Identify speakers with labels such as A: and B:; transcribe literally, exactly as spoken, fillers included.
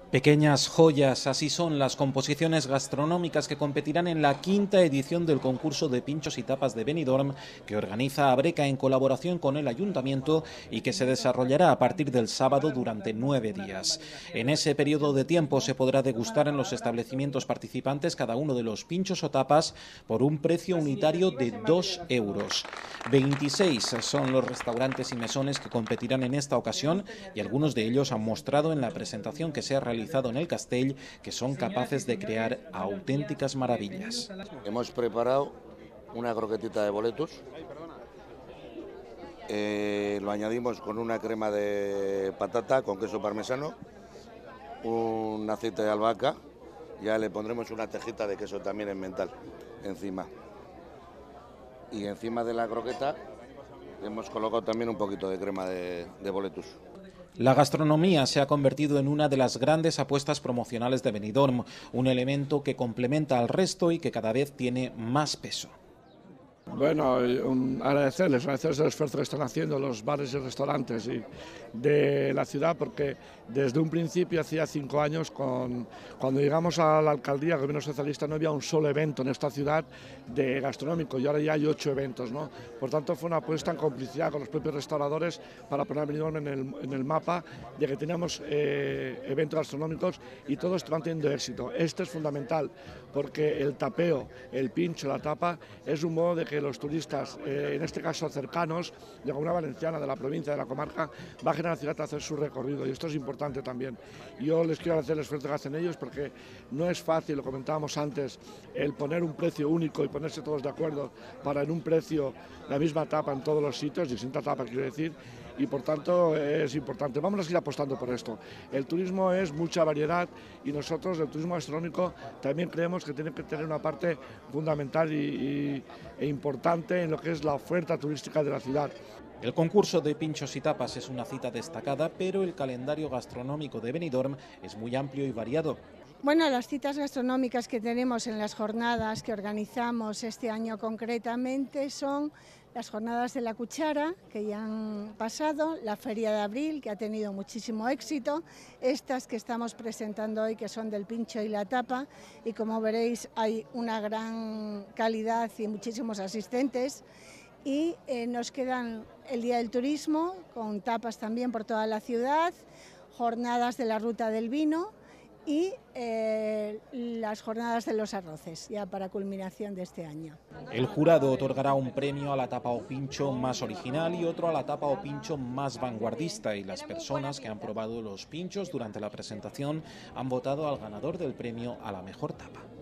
A: Pequeñas joyas, así son las composiciones gastronómicas que competirán en la quinta edición del concurso de pinchos y tapas de Benidorm que organiza Abreca en colaboración con el Ayuntamiento y que se desarrollará a partir del sábado durante nueve días. En ese periodo de tiempo se podrá degustar en los establecimientos participantes cada uno de los pinchos o tapas por un precio unitario de dos euros. veintiséis son los restaurantes y mesones que competirán en esta ocasión y algunos de ellos han mostrado en la presentación que se ha realizado en el Castell que son capaces de crear auténticas maravillas.
B: Hemos preparado una croquetita de boletus, eh, lo añadimos con una crema de patata con queso parmesano, un aceite de albahaca, ya le pondremos una tejita de queso también emmental encima. Y encima de la croqueta hemos colocado también un poquito de crema de, de boletus.
A: La gastronomía se ha convertido en una de las grandes apuestas promocionales de Benidorm, un elemento que complementa al resto y que cada vez tiene más peso.
C: Bueno, un, agradecerles, agradecerles el esfuerzo que están haciendo los bares y restaurantes y de la ciudad, porque desde un principio, hacía cinco años, con, cuando llegamos a la alcaldía, el gobierno socialista, no había un solo evento en esta ciudad de gastronómico y ahora ya hay ocho eventos, ¿no? Por tanto, fue una apuesta en complicidad con los propios restauradores para poner a Benidorm en el, en el mapa de que teníamos eh, eventos gastronómicos y todos están teniendo éxito. Este es fundamental porque el tapeo, el pincho, la tapa, es un modo de que los turistas, eh, en este caso cercanos, de la Comunidad Valenciana, de la provincia, de la comarca, bajen a la ciudad a hacer su recorrido y esto es importante también. Yo les quiero agradecer el esfuerzo que hacen ellos porque no es fácil, lo comentábamos antes, el poner un precio único y ponerse todos de acuerdo para en un precio la misma tapa en todos los sitios, distinta tapa quiero decir, y por tanto es importante. Vamos a seguir apostando por esto. El turismo es mucha variedad y nosotros, el turismo gastronómico, también creemos que tiene que tener una parte fundamental y, y, e importante en lo que es la oferta turística de la ciudad.
A: El concurso de pinchos y tapas es una cita destacada, pero el calendario gastronómico de Benidorm es muy amplio y variado.
D: Bueno, las citas gastronómicas que tenemos en las jornadas que organizamos este año concretamente son las jornadas de la cuchara, que ya han pasado, la Feria de Abril, que ha tenido muchísimo éxito, estas que estamos presentando hoy, que son del pincho y la tapa, y como veréis hay una gran calidad y muchísimos asistentes, y eh, nos quedan el Día del Turismo, con tapas también por toda la ciudad, jornadas de la Ruta del Vino, y eh, las jornadas de los arroces, ya para culminación de este año.
A: El jurado otorgará un premio a la tapa o pincho más original y otro a la tapa o pincho más vanguardista, y las personas que han probado los pinchos durante la presentación han votado al ganador del premio a la mejor tapa.